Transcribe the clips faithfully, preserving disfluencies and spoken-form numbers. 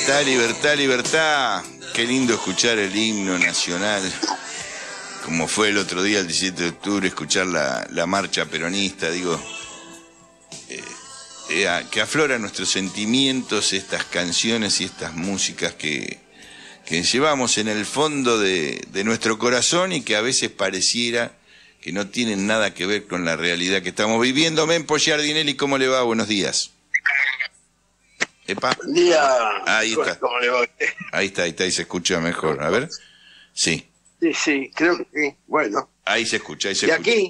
Libertad, libertad, libertad. Qué lindo escuchar el himno nacional, como fue el otro día, el diecisiete de octubre, escuchar la, la marcha peronista. Digo, eh, eh, que afloran nuestros sentimientos estas canciones y estas músicas que, que llevamos en el fondo de, de nuestro corazón y que a veces pareciera que no tienen nada que ver con la realidad que estamos viviendo. Mempo Giardinelli, ¿cómo le va? Buenos días. Epa. Buen día. Ahí está. ¿Cómo le va a usted? Ahí está, ahí está, ahí se escucha mejor. A ver. Sí. Sí, sí, creo que sí. Bueno. Ahí se escucha, ahí se y escucha. Aquí,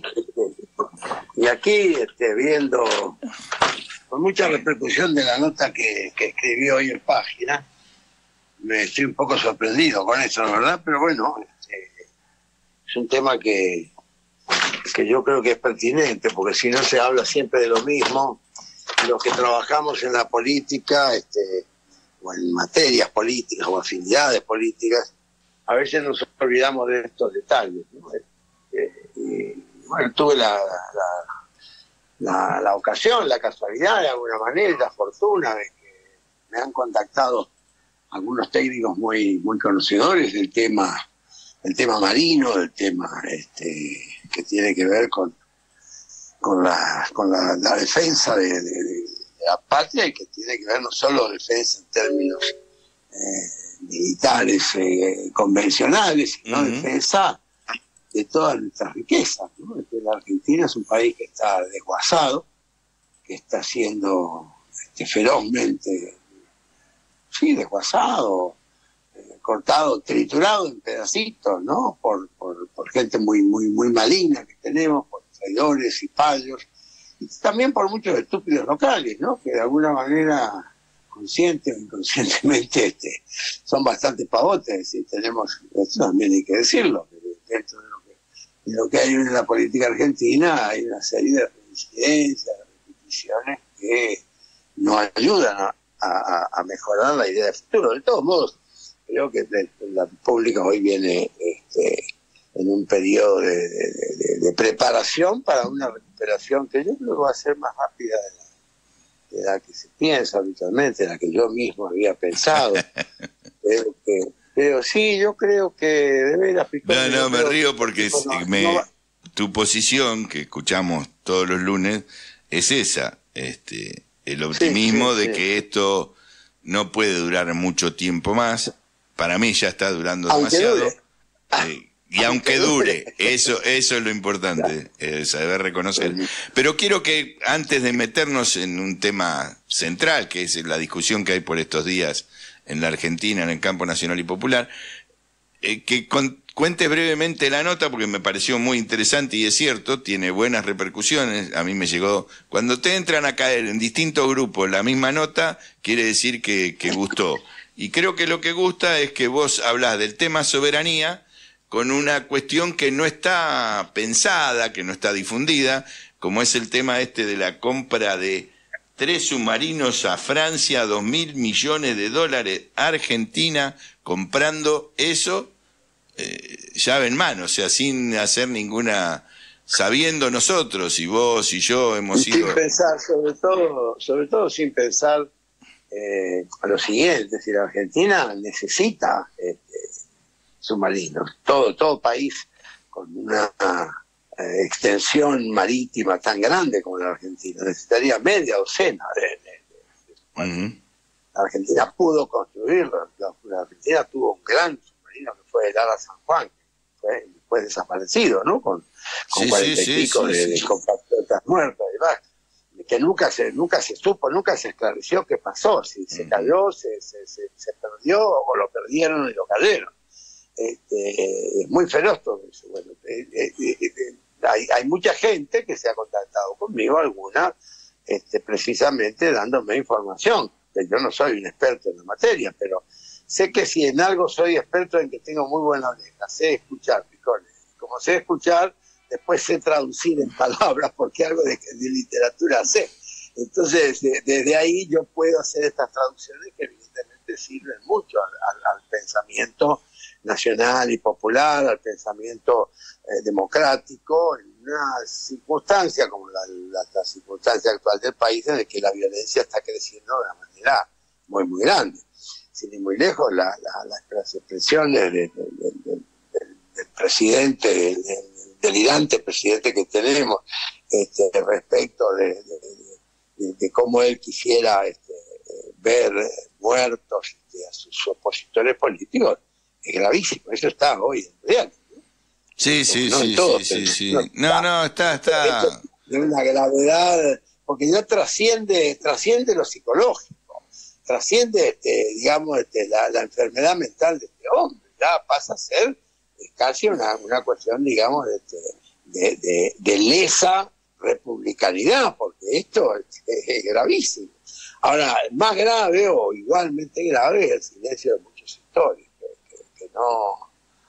y aquí, este, viendo con mucha repercusión de la nota que, que escribió hoy en Página, me estoy un poco sorprendido con eso, la verdad, pero bueno, este, es un tema que, que yo creo que es pertinente, porque si no se habla siempre de lo mismo. Los que trabajamos en la política, este, o en materias políticas o afinidades políticas, a veces nos olvidamos de estos detalles, ¿no? Eh, y, bueno, tuve la, la, la, la ocasión, la casualidad, de alguna manera, la fortuna de que me han contactado algunos técnicos muy, muy conocedores del tema, del tema marino, del tema este, que tiene que ver con con la con la, la defensa de, de, de la patria, y que tiene que ver no solo defensa en términos eh, militares eh, convencionales, sino uh-huh. defensa de todas nuestras riquezas, ¿no? La Argentina es un país que está desguazado, que está siendo este, ferozmente sí, desguazado, eh, cortado, triturado en pedacitos, ¿no? Por, por, por gente muy, muy, muy maligna que tenemos, por traidores y payos, y también por muchos estúpidos locales, ¿no? Que de alguna manera, consciente o inconscientemente, este, son bastante pavotes, y tenemos, esto también hay que decirlo, que dentro de lo que, de lo que hay en la política argentina hay una serie de reincidencias, de repeticiones que no ayudan a, a, a mejorar la idea de futuro. De todos modos, creo que la República hoy viene este, en un periodo de, de, de, de preparación para una recuperación que yo creo que va a ser más rápida de la, de la que se piensa habitualmente, de la que yo mismo había pensado. pero, que, pero sí, yo creo que de veras... No, no, me río porque no, me, no tu posición, que escuchamos todos los lunes, es esa, este, el optimismo sí, sí, de sí. que esto no puede durar mucho tiempo más. Para mí ya está durando aunque demasiado. Dure. Eh, y aunque dure, eso, eso es lo importante, eh, saber reconocer. Pero quiero que, antes de meternos en un tema central, que es la discusión que hay por estos días en la Argentina, en el campo nacional y popular, eh, que con, cuente brevemente la nota, porque me pareció muy interesante y es cierto, tiene buenas repercusiones. A mí me llegó, cuando te entran a caer en distintos grupos la misma nota, quiere decir que, que gustó. Y creo que lo que gusta es que vos hablás del tema soberanía con una cuestión que no está pensada, que no está difundida, como es el tema este de la compra de tres submarinos a Francia, dos mil millones de dólares, Argentina comprando eso, eh, llave en mano, o sea, sin hacer ninguna, sabiendo nosotros, y vos y yo hemos sin sido... Sin pensar, sobre todo, sobre todo sin pensar eh, a lo siguiente, es decir, Argentina necesita... Este, submarinos. Todo, todo país con una eh, extensión marítima tan grande como la Argentina necesitaría media docena de, de, de submarinos. Uh-huh. La Argentina pudo construirlo. La, la Argentina tuvo un gran submarino que fue el Ara San Juan, que fue, fue desaparecido, ¿no? Con, con sí, cuarenta sí, y pico sí, de, sí. de compatriotas muertos y demás. Que nunca se, nunca se supo, nunca se esclareció qué pasó, si se cayó, se, se, se, se perdió, o lo perdieron y lo cayeron. Este, es muy feroz todo eso. Bueno, eh, eh, eh, hay, hay mucha gente que se ha contactado conmigo, alguna este, precisamente dándome información, que yo no soy un experto en la materia, pero sé que si en algo soy experto, en que tengo muy buena oreja, sé escuchar, picones, como sé escuchar, después sé traducir en palabras, porque algo de, de literatura sé. Entonces, de, desde ahí yo puedo hacer estas traducciones que evidentemente sirven mucho al, al, al pensamiento nacional y popular, al pensamiento eh, democrático, en una circunstancia como la, la, la circunstancia actual del país, en la que la violencia está creciendo de una manera muy, muy grande. sin ir muy lejos, la, la, las expresiones del, del, del, del presidente, del, del delirante presidente que tenemos, este, respecto de, de, de, de cómo él quisiera este, ver muertos este, a sus opositores políticos, es gravísimo. Eso está hoy en real. Sí, sí, no sí, todo, sí, sí, sí. No, No, no, está, está. De una gravedad, porque ya trasciende, trasciende lo psicológico, trasciende, este, digamos, este, la, la enfermedad mental de este hombre, ya pasa a ser casi una, una cuestión, digamos, de, de, de, de lesa republicanidad, porque esto es, es gravísimo. Ahora, más grave o igualmente grave es el silencio de muchos sectores, que, que, que no,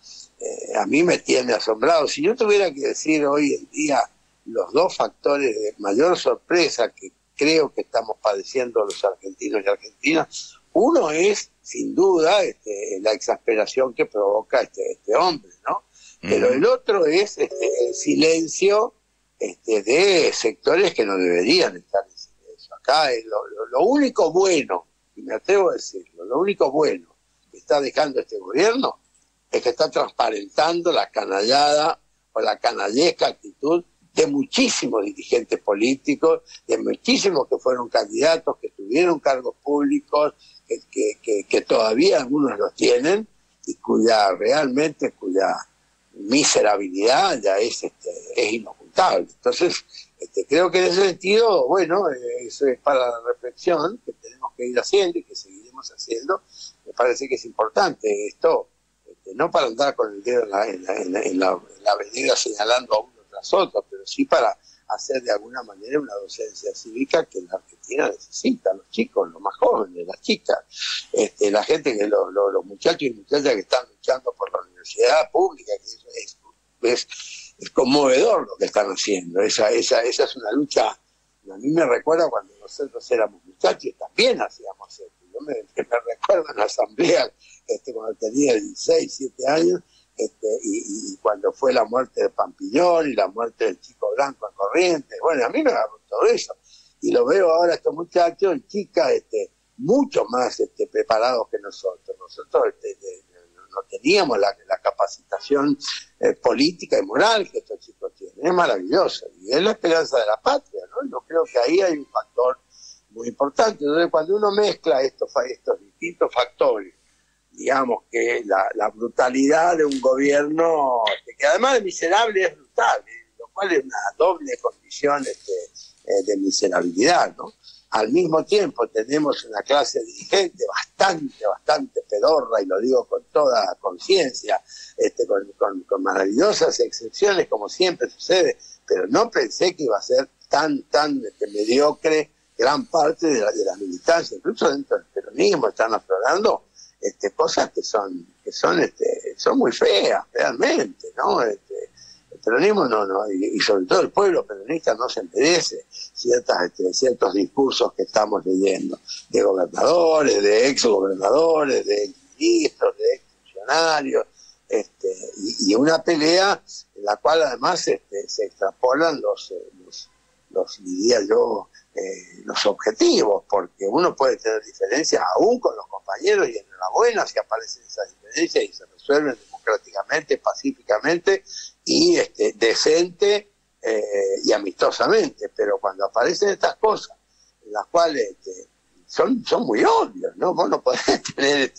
eh, a mí me tiene asombrado. Si yo tuviera que decir hoy en día los dos factores de mayor sorpresa que creo que estamos padeciendo los argentinos y argentinas, uno es, sin duda, este, la exasperación que provoca este, este hombre, ¿no? Pero el otro es este, el silencio este, de sectores que no deberían estar en silencio. Acá es lo, lo, lo único bueno, y me atrevo a decirlo, lo único bueno que está dejando este gobierno es que está transparentando la canallada o la canallesca actitud de muchísimos dirigentes políticos, de muchísimos que fueron candidatos, que tuvieron cargos públicos, que, que, que, que todavía algunos los tienen, y cuya realmente, cuya miserabilidad ya es, este, es inocultable. Entonces, este, creo que en ese sentido, bueno, eh, eso es para la reflexión que tenemos que ir haciendo y que seguiremos haciendo. Me parece que es importante esto, este, no para andar con el dedo en la, en la, en la, en la, en la avenida señalando a uno tras otro, pero sí para hacer de alguna manera una docencia cívica que la Argentina necesita, los chicos, los más jóvenes, las chicas, este, la gente, que lo, lo, los muchachos y muchachas que están luchando por la universidad pública, que es, es, es, es conmovedor lo que están haciendo. Esa, esa, esa es una lucha, a mí me recuerda cuando nosotros éramos muchachos, también hacíamos esto. Yo me, me recuerdo en la asamblea, este, cuando tenía dieciséis, diecisiete años, Este, y, y cuando fue la muerte de Pampillón y la muerte del chico blanco en Corrientes, bueno, a mí me agarró todo eso, y lo veo ahora estos muchachos y chicas este, mucho más este, preparados que nosotros. Nosotros este, de, de, no teníamos la, la capacitación eh, política y moral que estos chicos tienen. Es maravilloso, y es la esperanza de la patria, ¿no? Yo creo que ahí hay un factor muy importante. Entonces, cuando uno mezcla estos, estos distintos factores, digamos que la, la brutalidad de un gobierno, que además de miserable es brutal, lo cual es una doble condición este, eh, de miserabilidad, ¿no? Al mismo tiempo tenemos una clase dirigente bastante, bastante pedorra, y lo digo con toda conciencia, este, con, con, con maravillosas excepciones, como siempre sucede, pero no pensé que iba a ser tan, tan este, mediocre gran parte de la, de la militancia, incluso dentro del peronismo están aflorando Este, cosas que son que son este, son muy feas realmente, ¿no? Este, el peronismo no, no y, y sobre todo el pueblo peronista no se merece ciertas este, ciertos discursos que estamos leyendo de gobernadores, de ex gobernadores, de ex ministros, de ex funcionarios, este, y, y una pelea en la cual además este, se extrapolan los, los los diría yo Eh, los objetivos, porque uno puede tener diferencias aún con los compañeros, y enhorabuena si aparecen esas diferencias y se resuelven democráticamente, pacíficamente y este, decente eh, y amistosamente, pero cuando aparecen estas cosas, en las cuales este, son, son muy obvios, ¿no? Vos no podés tener este,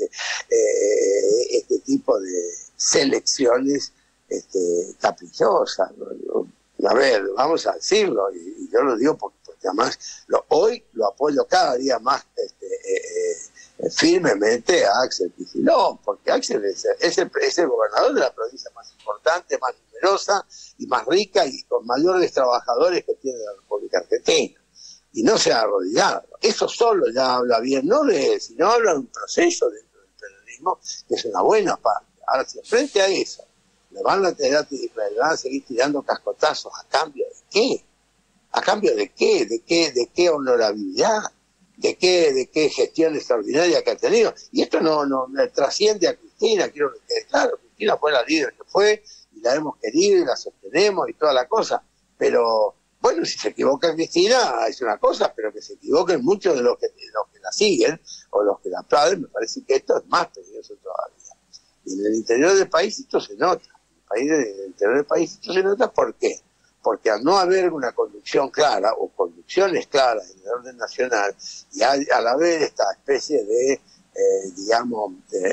eh, este tipo de selecciones este, caprichosas, ¿no? A ver, vamos a decirlo, y, y yo lo digo porque además lo, hoy lo apoyo cada día más este, eh, eh, firmemente a Axel Kicillof, porque Axel es, es, el, es el gobernador de la provincia más importante, más numerosa y más rica y con mayores trabajadores que tiene la República Argentina, y no se ha arrodillado. Eso solo ya habla bien, no de él, sino habla de un proceso dentro del peronismo que es una buena parte. Ahora, si frente a eso le van a, tirar, le van a seguir tirando cascotazos, ¿a cambio de qué? ¿A cambio de qué? ¿De qué, de qué honorabilidad? ¿De qué, de qué gestión extraordinaria que ha tenido? Y esto no, no, no trasciende a Cristina, quiero que quede claro. Cristina fue la líder que fue, y la hemos querido, y la sostenemos, y toda la cosa. Pero bueno, si se equivoca Cristina es una cosa, pero que se equivoquen muchos de los que, de los que la siguen o los que la aplauden, me parece que esto es más peligroso todavía. Y en el interior del país esto se nota. En el, país, en el interior del país esto se nota, ¿por qué? Porque al no haber una conducción clara o conducciones claras en el orden nacional y a, a la vez esta especie de, eh, digamos, de,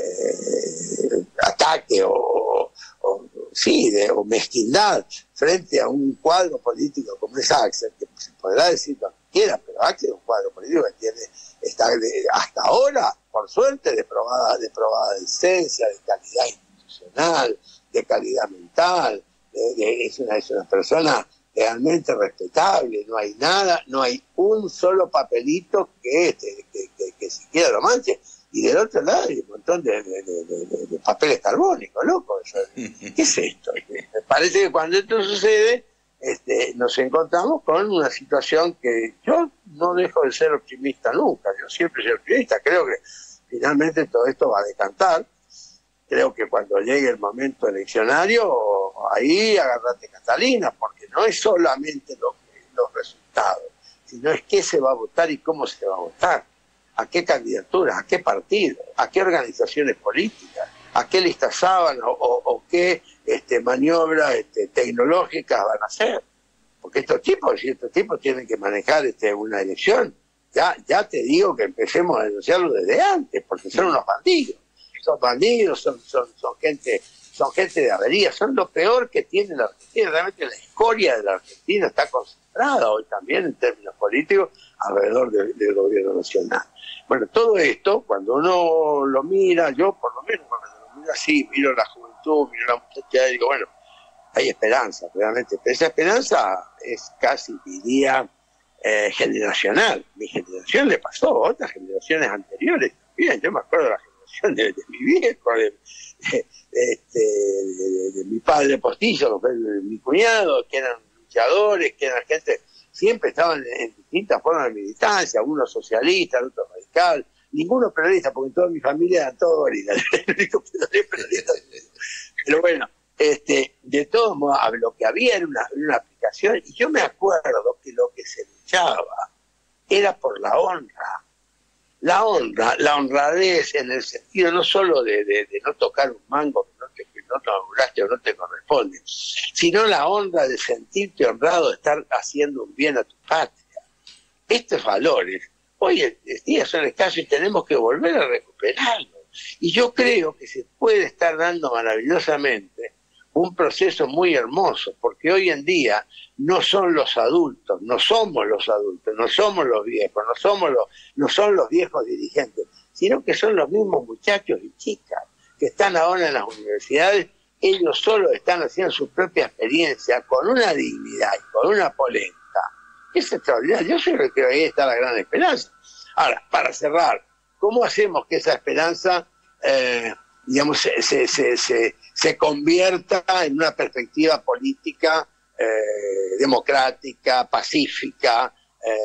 eh, ataque o, o, sí, de, o mezquindad frente a un cuadro político como es Axel, que se podrá decir lo que quiera, pero Axel es un cuadro político que tiene, está de, hasta ahora, por suerte, de probada, de probada decencia, de calidad institucional, de calidad mental, de, de, es, una, es una persona realmente respetable, no hay nada, no hay un solo papelito que, este, que, que, que siquiera lo manche. Y del otro lado hay un montón de, de, de, de, de papeles carbónicos, loco. ¿Qué es esto? Me parece que cuando esto sucede, este, nos encontramos con una situación que yo no dejo de ser optimista nunca. Yo siempre soy optimista. Creo que finalmente todo esto va a decantar. Creo que cuando llegue el momento eleccionario, ahí agárrate Catalina, porque no es solamente lo que, los resultados, sino es qué se va a votar y cómo se va a votar. ¿A qué candidaturas? ¿A qué partido? ¿A qué organizaciones políticas? ¿A qué listas sábanas o, o qué este, maniobras este, tecnológicas van a hacer? Porque estos tipos, estos tipos tienen que manejar este, una elección. Ya, ya te digo que empecemos a denunciarlo desde antes, porque son unos bandidos. Son bandidos, son, son, son gente, son gente de avería, son lo peor que tiene la Argentina. Realmente la escoria de la Argentina está concentrada hoy también en términos políticos alrededor de, del gobierno nacional. Bueno, todo esto, cuando uno lo mira, yo por lo menos cuando lo miro así, miro la juventud, miro la muchacha y digo, bueno, hay esperanza, realmente. Pero esa esperanza es casi, diría, eh, generacional. Mi generación le pasó a otras generaciones anteriores también. Yo me acuerdo de la generación de, de mi viejo, de, de, de, de, de, de mi padre postizo, de mi cuñado, que eran luchadores, que eran gente... Siempre estaban en distintas formas de militancia, algunos socialistas, otros radicales, ninguno periodista, porque en toda mi familia eran todos gorilas. Pero bueno, este, de todos modos, lo que había era una, una aplicación, y yo me acuerdo que lo que se luchaba era por la honra. La honra, la honradez en el sentido no solo de, de, de no tocar un mango que no te, que no te laburaste o no te corresponde, sino la honra de sentirte honrado de estar haciendo un bien a tu patria. Estos valores hoy en día son escasos y tenemos que volver a recuperarlos. Y yo creo que se puede estar dando maravillosamente un proceso muy hermoso, porque hoy en día no son los adultos, no somos los adultos, no somos los viejos, no somos los, no son los viejos dirigentes, sino que son los mismos muchachos y chicas que están ahora en las universidades. Ellos solo están haciendo su propia experiencia con una dignidad y con una polenta. Es extraordinario. Yo creo que ahí está la gran esperanza. Ahora, para cerrar, ¿cómo hacemos que esa esperanza eh, digamos, se, se, se, se, se convierta en una perspectiva política eh, democrática, pacífica,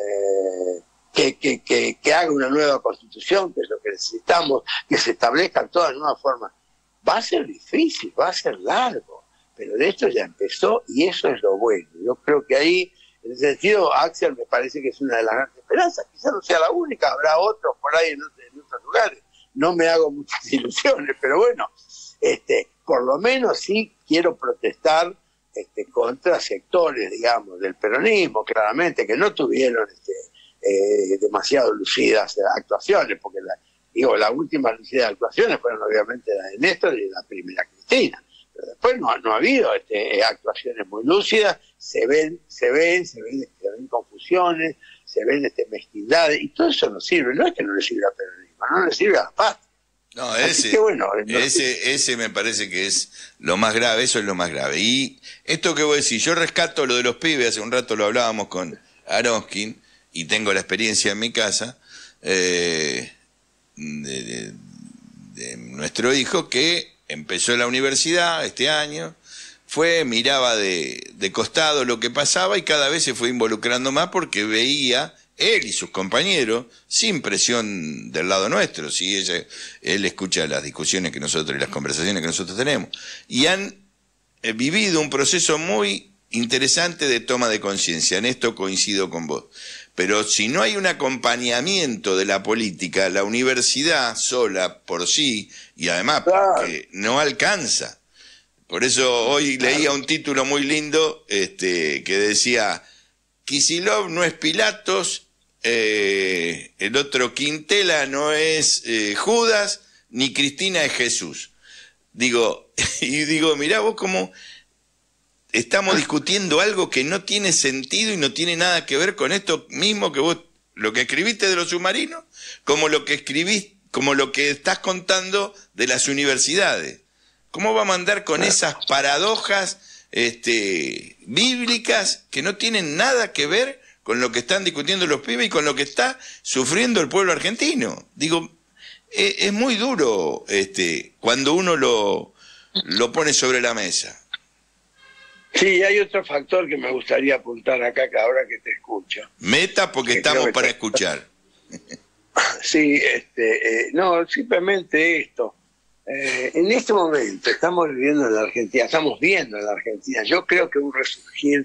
eh, que, que, que, que haga una nueva constitución, que es lo que necesitamos, que se establezcan todas nuevas formas? Va a ser difícil, va a ser largo, pero de esto ya empezó y eso es lo bueno. Yo creo que ahí, en ese sentido, Axel me parece que es una de las grandes esperanzas. Quizás no sea la única, habrá otros por ahí en otros, en otros lugares. No me hago muchas ilusiones, pero bueno, este, por lo menos sí quiero protestar este, contra sectores, digamos, del peronismo, claramente, que no tuvieron este, eh, demasiado lucidas actuaciones, porque la, digo, las últimas lucidas actuaciones fueron obviamente las de Néstor y la primera Cristina, pero después no, no ha habido este, actuaciones muy lúcidas, se ven, se ven, se ven, se ven confusiones, se ven este, mezquindades, y todo eso no sirve, no es que no le sirva al peronismo, no le sirve a la paz. No, ese, que bueno, no, ese, ese me parece que es lo más grave, eso es lo más grave. Y esto que voy a decir, yo rescato lo de los pibes, hace un rato lo hablábamos con Aronskin, y tengo la experiencia en mi casa, eh, de, de, de nuestro hijo que empezó la universidad este año, fue, miraba de, de costado lo que pasaba y cada vez se fue involucrando más porque veía, él y sus compañeros, sin presión del lado nuestro, ¿sí? Ella, él escucha las discusiones que nosotros y las conversaciones que nosotros tenemos, y han eh, vivido un proceso muy interesante de toma de conciencia, en esto coincido con vos. Pero si no hay un acompañamiento de la política, la universidad sola por sí, y además Claro. porque no alcanza. Por eso hoy leía un título muy lindo este, que decía, Kicillof no es Pilatos, eh, el otro Quintela no es eh, Judas, ni Cristina es Jesús. Digo, y digo, mirá vos cómo estamos discutiendo algo que no tiene sentido y no tiene nada que ver con esto mismo que vos, lo que escribiste de los submarinos, como lo que escribís, como lo que estás contando de las universidades. ¿Cómo vamos a andar con esas paradojas este, bíblicas que no tienen nada que ver con lo que están discutiendo los pibes y con lo que está sufriendo el pueblo argentino? Digo, es, es muy duro este, cuando uno lo, lo pone sobre la mesa. Sí, hay otro factor que me gustaría apuntar acá, que ahora que te escucho. Meta porque Que estamos creo que para te- escuchar. Sí, este, eh, no, simplemente esto. Eh, en este momento estamos viviendo en la Argentina, estamos viendo en la Argentina, yo creo que un resurgir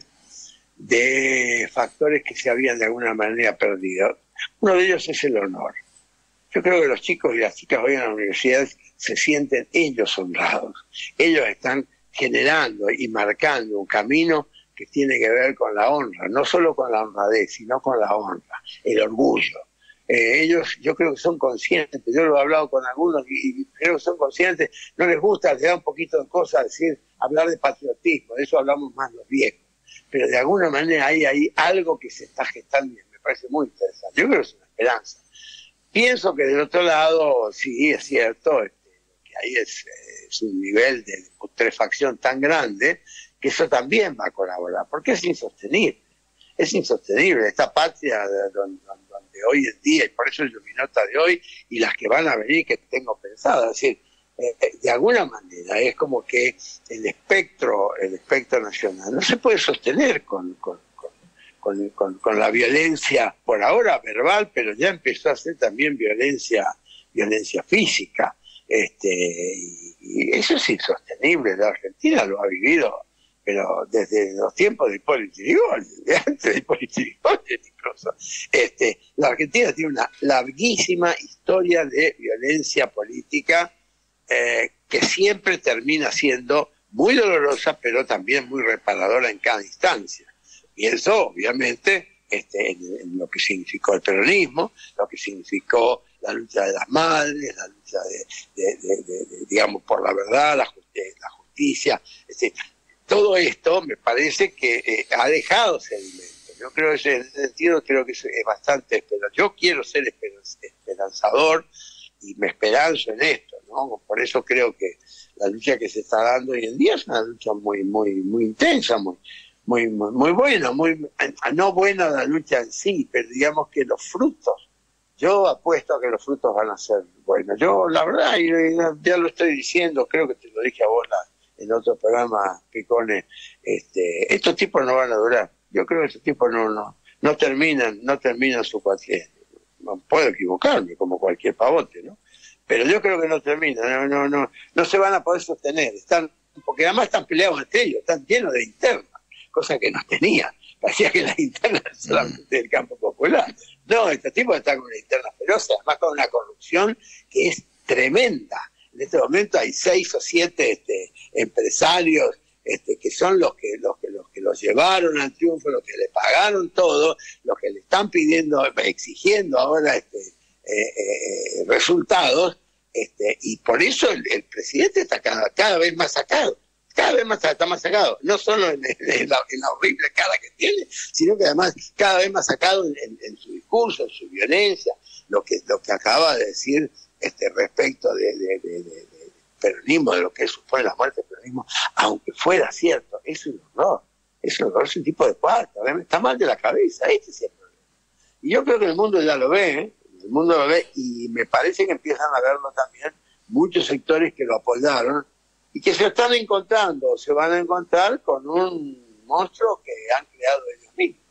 de factores que se habían de alguna manera perdido. Uno de ellos es el honor. Yo creo que los chicos y las chicas hoy en la universidad se sienten ellos honrados. Ellos están generando y marcando un camino que tiene que ver con la honra, no solo con la honradez, sino con la honra, el orgullo. Eh, ellos, yo creo que son conscientes, yo lo he hablado con algunos y, y creo que son conscientes, no les gusta, les da un poquito de cosa decir, hablar de patriotismo, de eso hablamos más los viejos, pero de alguna manera hay ahí algo que se está gestando y me parece muy interesante. Yo creo que es una esperanza. Pienso que del otro lado, sí, es cierto, este, que ahí es, es un nivel de putrefacción tan grande que eso también va a colaborar, porque es insostenible. Es insostenible esta patria donde, donde hoy en día, y por eso yo mi nota de hoy y las que van a venir que tengo pensado, es decir, eh, de alguna manera es como que el espectro, el espectro nacional no se puede sostener con, con, con, con, con, con la violencia, por ahora verbal, pero ya empezó a ser también violencia, violencia física, este, y, y eso es insostenible. La Argentina lo ha vivido, pero desde los tiempos de Hipólito Yrigoyen, de antes de Hipólito Yrigoyen incluso. Este, la Argentina tiene una larguísima historia de violencia política eh, que siempre termina siendo muy dolorosa, pero también muy reparadora en cada instancia. Pienso, obviamente, este, en, en lo que significó el peronismo, lo que significó la lucha de las madres, la lucha de, de, de, de, de digamos, por la verdad, la, la justicia, este, todo esto me parece que eh, ha dejado sedimentos. Yo creo que en ese sentido creo que es, es bastante esperanzador. Yo quiero ser esperanzador y me esperanzo en esto, ¿no? Por eso creo que la lucha que se está dando hoy en día es una lucha muy, muy, muy intensa, muy, muy, muy, muy buena, muy, no buena la lucha en sí, pero digamos que los frutos, yo apuesto a que los frutos van a ser buenos. Yo, la verdad, y ya lo estoy diciendo, creo que te lo dije a vos la en otro programa, Picones, este, estos tipos no van a durar. Yo creo que estos tipos no, no, no terminan, no terminan su cuatrienio. No puedo equivocarme, como cualquier pavote, ¿no? Pero yo creo que no terminan, no, no, no, no se van a poder sostener, están, porque además están peleados entre ellos, están llenos de internas, cosa que no tenían. Parecía que las internas eran solamente del campo popular. No, estos tipos están con una interna feroz, además con una corrupción que es tremenda. En este momento hay seis o siete este, empresarios este, que son los que, los que los que los llevaron al triunfo, los que le pagaron todo, los que le están pidiendo, exigiendo ahora este, eh, eh, resultados, este, y por eso el, el presidente está cada, cada vez más sacado, cada vez más está más sacado, no solo en, en, la, en la horrible cara que tiene, sino que además cada vez más sacado en, en, en su discurso, en su violencia, lo que, lo que acaba de decir este respecto de, de, de, de, de peronismo, de lo que supone la muerte del peronismo, aunque fuera cierto, es un horror, es un horror, es un tipo de cuarta, está mal de la cabeza, este es el problema. Y yo creo que el mundo ya lo ve, ¿eh? El mundo lo ve, y me parece que empiezan a verlo también muchos sectores que lo apoyaron y que se están encontrando, se van a encontrar con un monstruo que han creado ellos mismos.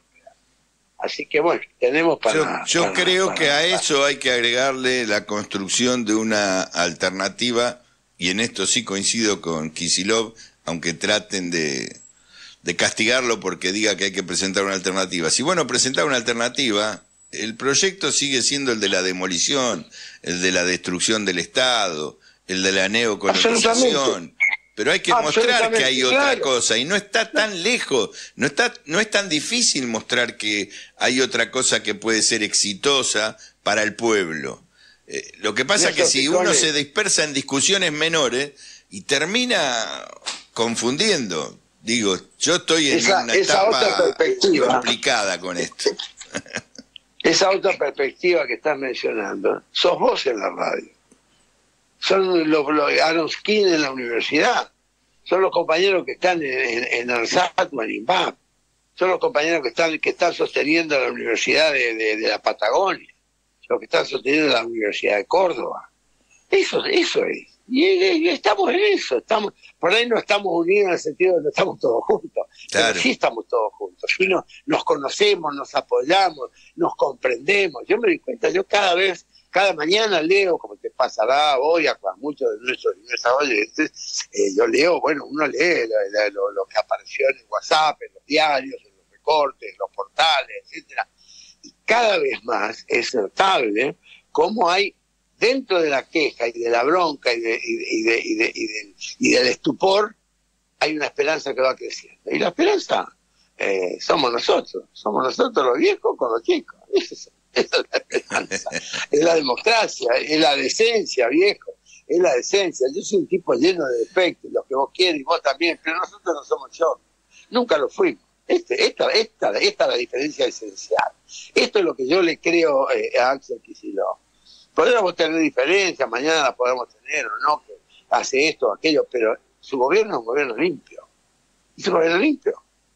Así que bueno, tenemos para... Yo, yo para, creo para, que a para. eso hay que agregarle la construcción de una alternativa, y en esto sí coincido con Kicillof, aunque traten de, de castigarlo porque diga que hay que presentar una alternativa. Si bueno, presentar una alternativa, el proyecto sigue siendo el de la demolición, el de la destrucción del Estado, el de la neocolonización. Pero hay que mostrar que hay otra claro. cosa, y no está tan lejos, no está, no es tan difícil mostrar que hay otra cosa que puede ser exitosa para el pueblo. Eh, lo que pasa es que si uno se dispersa en discusiones menores y termina confundiendo, digo, yo estoy en esa, una esa etapa complicada con esto. Esa otra perspectiva que estás mencionando, sos vos en la radio. Son los, los Aaron Skin en la universidad, son los compañeros que están en, en, en ARSAT o en INVAP, son los compañeros que están que están sosteniendo la Universidad de, de, de la Patagonia, los que están sosteniendo la Universidad de Córdoba. Eso, eso es. Y, y estamos en eso, estamos, por ahí no estamos unidos en el sentido de que no estamos todos juntos, claro. Pero sí estamos todos juntos, sí nos, nos conocemos, nos apoyamos, nos comprendemos. Yo me di cuenta, yo cada vez, cada mañana leo, como te pasará hoy a muchos de nuestros, nuestros oyentes, eh, yo leo, bueno, uno lee lo, lo, lo que apareció en el WhatsApp, en los diarios, en los recortes, en los portales, etcétera. Y cada vez más es notable cómo hay dentro de la queja y de la bronca y, de, y, de, y, de, y, de, y del estupor, hay una esperanza que va creciendo. Y la esperanza eh, somos nosotros, somos nosotros los viejos con los chicos. Esa es, esa es la esperanza. Es la democracia, es la decencia, viejo, es la decencia. Yo soy un tipo lleno de defectos, los que vos quieres y vos también, pero nosotros no somos yo. Nunca lo fuimos. Este, esta, esta, esta es la diferencia esencial. Esto es lo que yo le creo eh, a Axel Kicillof. Podríamos tener diferencias, mañana las podemos tener o no, que hace esto o aquello, pero su gobierno es un gobierno limpio. Es un gobierno limpio.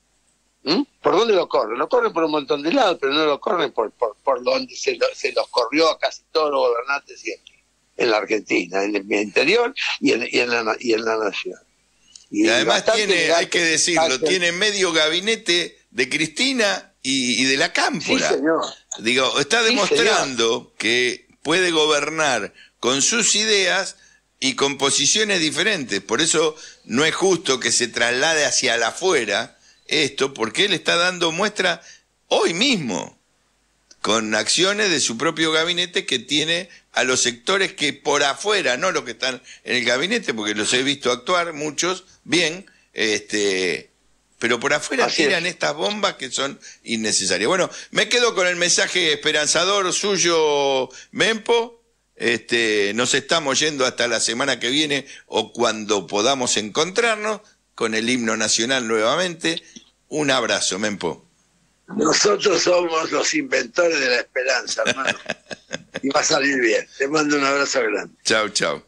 ¿Mm? ¿Por dónde lo corren? Lo corren por un montón de lados, pero no lo corren por, por, por donde se, lo, se los corrió a casi todos los gobernantes siempre, en la Argentina, en el interior y en, y en, la, y en la nación. Y, y además tiene, hay que decirlo, hace... tiene medio gabinete de Cristina y, y de la Cámpora. Sí, señor. Digo, está demostrando sí, que puede gobernar con sus ideas y con posiciones diferentes. Por eso no es justo que se traslade hacia la afuera esto, porque él está dando muestra hoy mismo, con acciones de su propio gabinete que tiene a los sectores que por afuera, no los que están en el gabinete, porque los he visto actuar muchos, bien, este... pero por afuera Así tiran es. estas bombas que son innecesarias. Bueno, me quedo con el mensaje esperanzador suyo, Mempo. Este, nos estamos yendo hasta la semana que viene o cuando podamos encontrarnos con el himno nacional nuevamente. Un abrazo, Mempo. Nosotros somos los inventores de la esperanza, hermano. Y va a salir bien. Te mando un abrazo grande. Chau, chau.